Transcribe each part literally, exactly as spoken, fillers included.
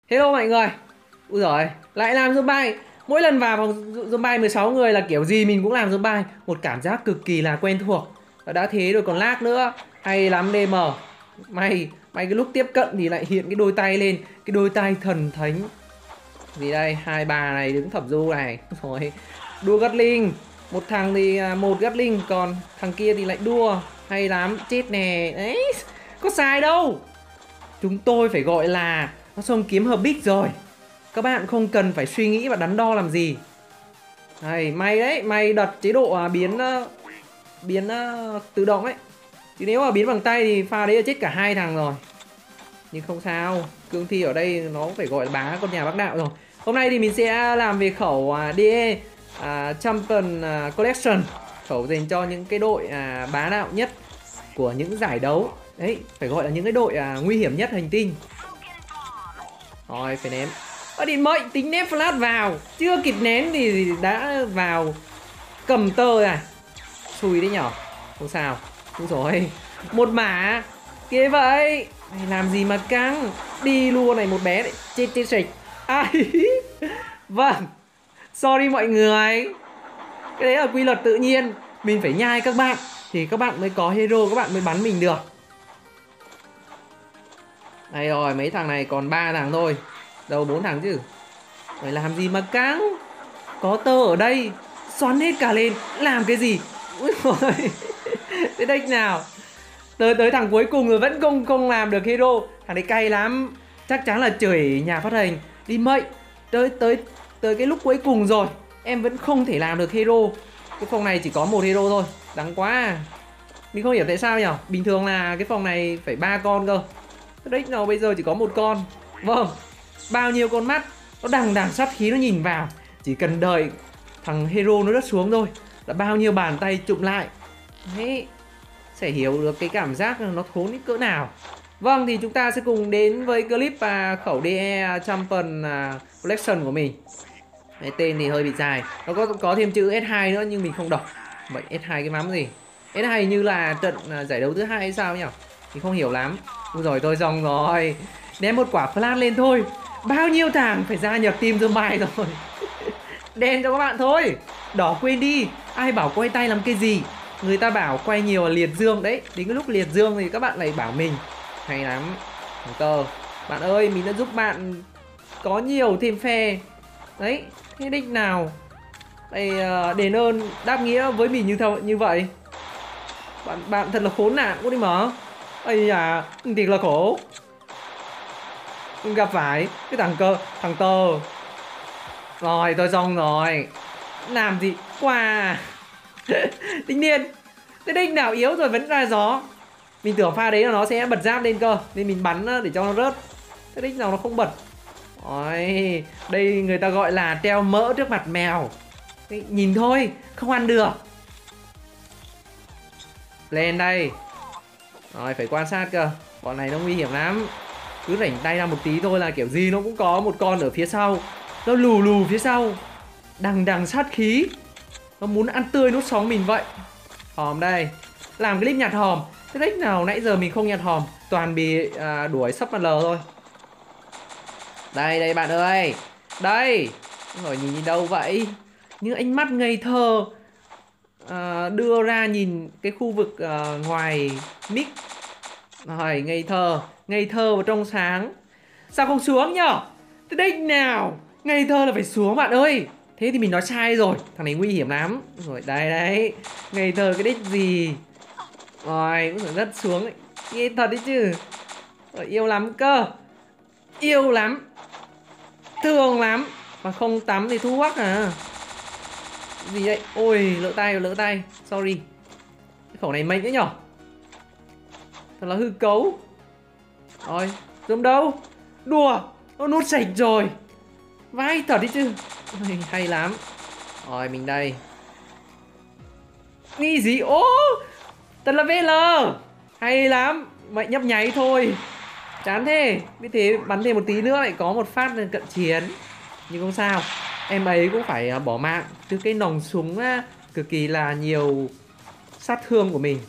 Hello mọi người. Úi giời, lại làm zombie. Mỗi lần vào phòng zombie mười sáu người là kiểu gì mình cũng làm zombie. Một cảm giác cực kỳ là quen thuộc. Và đã thế rồi còn lag nữa. Hay lắm đê em. May, may cái lúc tiếp cận thì lại hiện cái đôi tay lên. Cái đôi tay thần thánh. Gì đây, hai bà này đứng thẩm du này. Rồi, đua Gatling. Một thằng thì à, một Gatling, còn thằng kia thì lại đua. Hay lắm, chết nè. Đấy, có sai đâu. Chúng tôi phải gọi là nó xông kiếm hợp bích rồi. Các bạn không cần phải suy nghĩ và đắn đo làm gì. Này, may đấy, may đặt chế độ à, biến uh, biến uh, tự động ấy. Chứ nếu mà biến bằng tay thì pha đấy là chết cả hai thằng rồi. Nhưng không sao, cương thi ở đây nó phải gọi là bá con nhà bác đạo rồi. Hôm nay thì mình sẽ làm về khẩu uh, đê e uh, Champion uh, Collection. Khẩu dành cho những cái đội uh, bá đạo nhất của những giải đấu. Đấy, phải gọi là những cái đội uh, nguy hiểm nhất hành tinh. Rồi, phải ném. Ở điện mệnh, tính ném flash vào. Chưa kịp ném thì đã vào cầm tơ này. Xui đấy nhở. Không sao. Đúng rồi. Một mã. Kia vậy. Này làm gì mà căng. Đi luôn này một bé đấy. Chết chết sạch. À, vâng. Sorry mọi người. Cái đấy là quy luật tự nhiên. Mình phải nhai các bạn thì các bạn mới có hero, các bạn mới bắn mình được. Đây rồi, mấy thằng này còn ba thằng thôi. Đâu bốn thằng chứ. Phải làm gì mà căng. Có tơ ở đây. Xoắn hết cả lên. Làm cái gì. Úi dồi. Thế đếch nào. Tới tới thằng cuối cùng rồi vẫn không không làm được hero. Thằng đấy cay lắm. Chắc chắn là chửi nhà phát hành. Đi mệnh. Tới tới tới cái lúc cuối cùng rồi. Em vẫn không thể làm được hero. Cái phòng này chỉ có một hero thôi. Đáng quá. Mình không hiểu tại sao nhỉ. Bình thường là cái phòng này phải ba con cơ. Đếch nào bây giờ chỉ có một con. Vâng. Bao nhiêu con mắt nó đằng đằng sát khí nó nhìn vào. Chỉ cần đợi thằng hero nó rớt xuống thôi là bao nhiêu bàn tay chụm lại. Đấy, sẽ hiểu được cái cảm giác nó thốn đến cỡ nào. Vâng, thì chúng ta sẽ cùng đến với clip và khẩu đê e Champion Collection của mình. Đấy, tên thì hơi bị dài. Nó có có thêm chữ ét hai nữa nhưng mình không đọc. Vậy ét hai cái mắm gì? ét hai như là trận giải đấu thứ hai hay sao nhỉ? Mình không hiểu lắm. Ui rồi tôi xong rồi. Ném một quả flash lên thôi. Bao nhiêu thằng phải gia nhập team zombie rồi. Đen cho các bạn thôi. Đỏ quên đi. Ai bảo quay tay làm cái gì. Người ta bảo quay nhiều là liệt dương đấy. Đến cái lúc liệt dương thì các bạn lại bảo mình. Hay lắm. Thằng tơ. Bạn ơi, mình đã giúp bạn có nhiều thêm phe. Đấy. Thế đích nào. Đây, đền ơn đáp nghĩa với mình như, theo, như vậy. Bạn bạn thật là khốn nạn quá đi mà. Ây da, thiệt là khổ. Gặp phải cái thằng cơ, thằng tơ. Rồi, tôi xong rồi. Làm gì? Qua. Tính niên. Thế đích nào yếu rồi vẫn ra gió. Mình tưởng pha đấy là nó sẽ bật giáp lên cơ. Nên mình bắn để cho nó rớt. Thế đích nào nó không bật. Rồi, đây người ta gọi là treo mỡ trước mặt mèo. Đấy, nhìn thôi, không ăn được. Lên đây. Rồi, phải quan sát cơ. Bọn này nó nguy hiểm lắm. Cứ rảnh tay ra một tí thôi là kiểu gì nó cũng có một con ở phía sau. Nó lù lù phía sau. Đằng đằng sát khí. Nó muốn ăn tươi nuốt sống mình vậy. Hòm đây. Làm clip nhặt hòm. Thế đếch nào nãy giờ mình không nhặt hòm. Toàn bị à, đuổi sắp mặt lờ thôi. Đây đây bạn ơi. Đây. Rồi nhìn, nhìn đâu vậy. Những ánh mắt ngây thơ à, đưa ra nhìn cái khu vực à, ngoài mic. Rồi ngây thơ. Ngây thơ và trong sáng. Sao không xuống nhở. Thế đếch nào. Ngây thơ là phải xuống bạn ơi. Thế thì mình nói sai rồi. Thằng này nguy hiểm lắm. Rồi đây đấy. Ngây thơ cái đếch gì. Rồi cũng phải rất xuống ấy. Nghe thật đấy chứ. Rồi, yêu lắm cơ. Yêu lắm. Thương lắm. Mà không tắm thì thu hoắc à. Gì đấy. Ôi lỡ tay lỡ tay. Sorry. Cái khẩu này mạnh đấy nhở. Thật là hư cấu. Rồi giống đâu. Đùa. Nó nút sạch rồi. Vai thật đấy chứ. Ôi, hay lắm. Rồi mình đây. Nghi gì. Ô thật là vê lờ. Hay lắm. Mạnh nhấp nháy thôi. Chán thế. Biết thế bắn thêm một tí nữa lại có một phát cận chiến. Nhưng không sao. Em ấy cũng phải bỏ mạng từ cái nòng súng cực kỳ là nhiều sát thương của mình.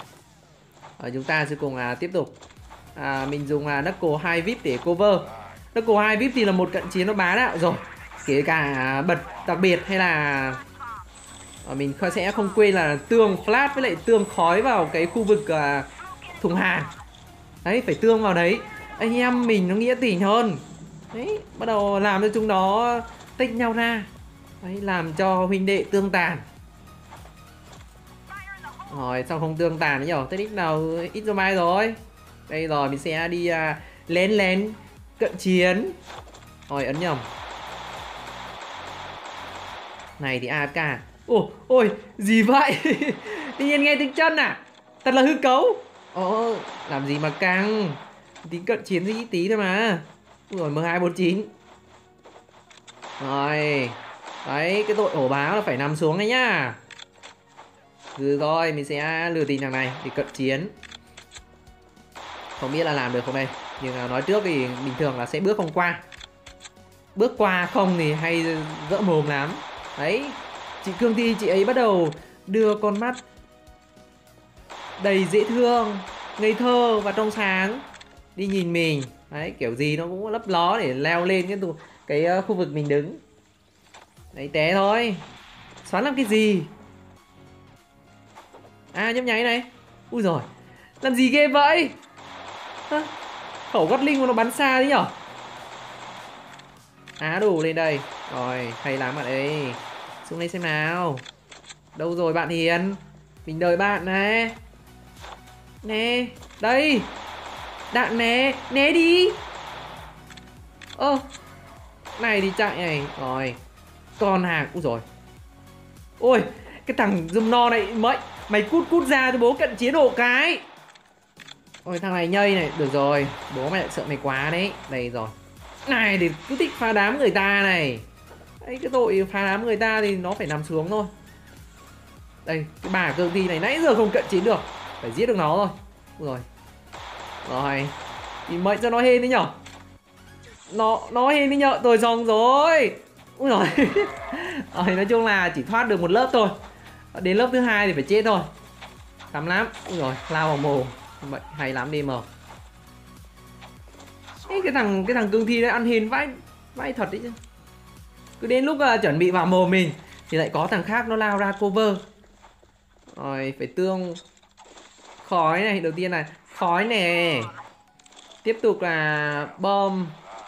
Ở chúng ta sẽ cùng à, tiếp tục à, mình dùng à, Knuckle hai vê i pê để cover. Double hai vê i pê thì là một cận chiến nó bá đạo rồi. Kể cả bật đặc biệt hay là mình sẽ không quên là tương flash với lại tương khói vào cái khu vực uh, thùng hàng. Đấy, phải tương vào đấy. Anh em mình nó nghĩa tình hơn. Đấy, bắt đầu làm cho chúng nó tách nhau ra. Đấy, làm cho huynh đệ tương tàn. Rồi, xong không tương tàn nữa nhở. Thế đích nào ít cho mai rồi. Đây rồi, mình sẽ đi uh, lén lén cận chiến. Rồi, ấn nhầm. Này thì a ép ca. Ồ, ôi, gì vậy? Tự nhiên nghe tiếng chân à? Thật là hư cấu. Ồ, làm gì mà căng. Tí cận chiến gì tí thôi mà. Rồi, M hai bốn chín. Rồi. Đấy, cái tội ổ báo là phải nằm xuống đấy nhá. Cứ rồi, mình sẽ lừa tình thằng này để cận chiến. Không biết là làm được không đây. Nhưng nói trước thì bình thường là sẽ bước không qua. Bước qua không thì hay gỡ mồm lắm. Đấy, chị Cương Thi chị ấy bắt đầu đưa con mắt đầy dễ thương, ngây thơ và trong sáng đi nhìn mình. Đấy, kiểu gì nó cũng lấp ló để leo lên cái cái khu vực mình đứng. Đấy, té thôi. Xoắn làm cái gì? À, nhấp nháy này. Ui rồi, làm gì ghê vậy? Hả? Khẩu Gatling của nó bắn xa đấy nhở? Á đủ lên đây. Rồi, hay lắm bạn ơi. Xuống đây xem nào. Đâu rồi bạn Hiền? Mình đợi bạn nè. Nè, đây. Đạn nè, né đi. Ơ, này thì chạy này. Rồi, con hàng. Úi rồi. Ôi, cái thằng Zoom no này mày, mày cút cút ra cho bố cận chiến hộ cái. Ôi, thằng này nhây này. Được rồi, bố mày lại sợ mày quá đấy. Đây rồi. Này thì cứ thích phá đám người ta này. Đấy, cái tội phá đám người ta thì nó phải nằm xuống thôi. Đây, cái bà Cương Thi này nãy giờ không cận chiến được. Phải giết được nó thôi. Rồi. Rồi. Thì mệnh cho nó hên đi nhở. Nó nó hên đi nhở. Tôi xong rồi. Úi rồi. Rồi, nói chung là chỉ thoát được một lớp thôi. Đến lớp thứ hai thì phải chết thôi. Cắm lắm. Úi rồi, lao vào mồm. Vậy hay lắm đi mà. Ê, cái thằng cái thằng Cương Thi đấy ăn hên vãi vãi thật đấy chứ. Cứ đến lúc uh, chuẩn bị vào mồm mình thì lại có thằng khác nó lao ra cover. Rồi, phải tương khói này. Đầu tiên là khói nè. Tiếp tục là bom.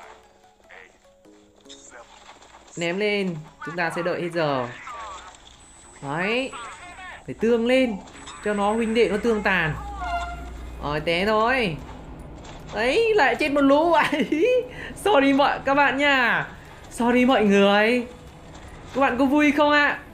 Ném lên. Chúng ta sẽ đợi hết giờ. Đấy. Phải tương lên cho nó huynh đệ nó tương tàn. Rồi, té thôi. Đấy, lại chết một lũ vậy. Sorry mọi các bạn nha. Sorry mọi người. Các bạn có vui không ạ? À?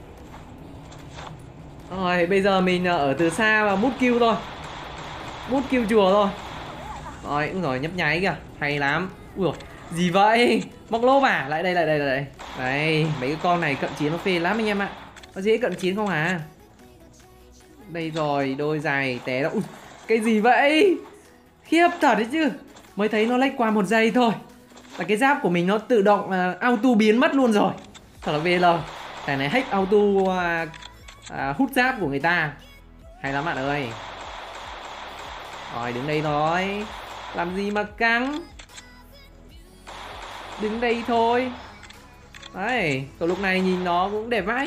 Rồi, bây giờ mình ở từ xa và mút kill thôi. Mút kill chùa thôi. Rồi, cũng rồi, nhấp nháy kìa. Hay lắm. Ui dồi, gì vậy? Móc lốp à? Lại đây, lại đây, lại đây. Đây, mấy cái con này cận chiến nó phê lắm anh em ạ. Nó dễ cận chiến không à? Đây rồi, đôi giày té đó. Ui, cái gì vậy? Khiếp thật đấy chứ. Mới thấy nó lách qua một giây thôi là cái giáp của mình nó tự động uh, auto biến mất luôn rồi. Thật là vê lờ. Cái này hack auto uh, uh, hút giáp của người ta. Hay lắm bạn ơi. Rồi, đứng đây thôi. Làm gì mà căng. Đứng đây thôi. Đấy, còn lúc này nhìn nó cũng đẹp vãi.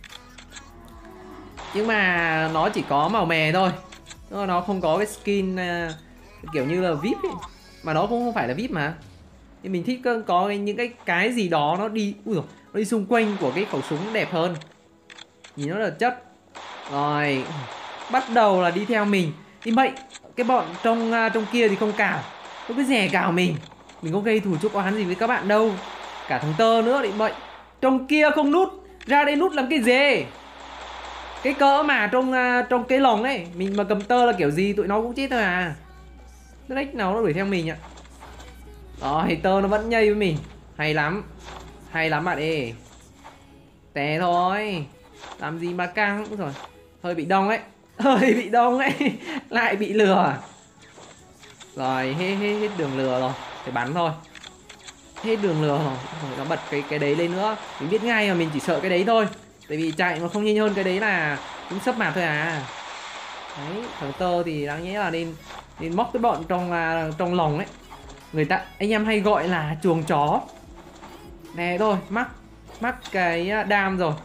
Nhưng mà nó chỉ có màu mè thôi. Nó không có cái skin uh, kiểu như là vê i pê ấy. Mà nó cũng không phải là vê i pê mà. Thì mình thích có những cái cái gì đó nó đi. Ui dồi, nó đi xung quanh của cái khẩu súng đẹp hơn. Nhìn nó là chất. Rồi, bắt đầu là đi theo mình. Thì vậy, cái bọn trong uh, trong kia thì không cào. Nó cứ rè cào mình. Mình không gây thù chuốc oán gì với các bạn đâu. Cả thằng Tơ nữa định vậy. Trong kia không nút. Ra đây nút làm cái gì? Cái cỡ mà trong uh, trong cái lồng ấy. Mình mà cầm Tơ là kiểu gì tụi nó cũng chết thôi à. Nó đếch nào nó đuổi theo mình ạ. Rồi, Tơ nó vẫn nhây với mình. Hay lắm. Hay lắm bạn ơi. Té thôi. Làm gì mà căng. Rồi, hơi bị đông ấy. Hơi bị đông ấy. Lại bị lừa. Rồi, hết, hết, hết đường lừa rồi. Phải bắn thôi. Hết đường lừa rồi. Rồi nó bật cái cái đấy lên nữa. Mình biết ngay là mình chỉ sợ cái đấy thôi. Tại vì chạy mà không nhanh hơn cái đấy là cũng sấp mặt thôi à. Đấy, thằng Tơ thì đáng nhẽ là nên nên móc cái bọn trong uh, trong lồng ấy. Người ta anh em hay gọi là chuồng chó. Nè thôi, mắc mắc cái đam rồi.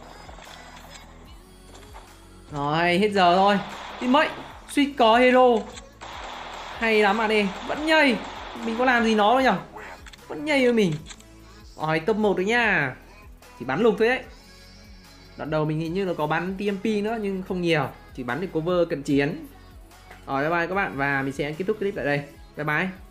Rồi, hết giờ thôi. Team mate, suýt có hero. Hay lắm bạn đi, vẫn nhây. Mình có làm gì nó đâu nhở? Vẫn nhây với mình. Rồi, top một rồi nha. Chỉ bắn lục thôi đấy. Đoạn đầu mình hình như là có bắn tê em pê nữa nhưng không nhiều, chỉ bắn để cover cận chiến. Rồi, bye bye các bạn và mình sẽ kết thúc clip tại đây. Bye bye.